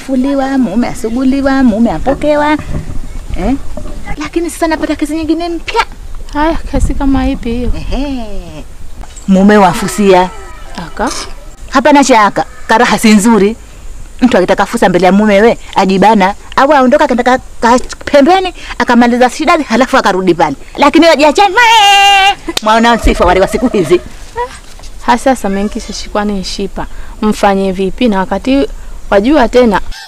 afuliwa, mume asuguliwa, mume apokewa. Lakini sasa napata kesi nyingine mpya. Haya, kesi kama ipi hiyo? Mume wafusia. Aka? Hapana shaka, karaha si nzuri. Mtu akitaka fusa mbele ya mumewe ajibana au aondoka akaenda pembeni akamaliza shida halafu akarudi pale. Lakini wajiachana. Mwaona sifa wale wa siku hizi. Hasa sasa menkisha shikwani nshipa. Mfanye vipi na wakati wajua tena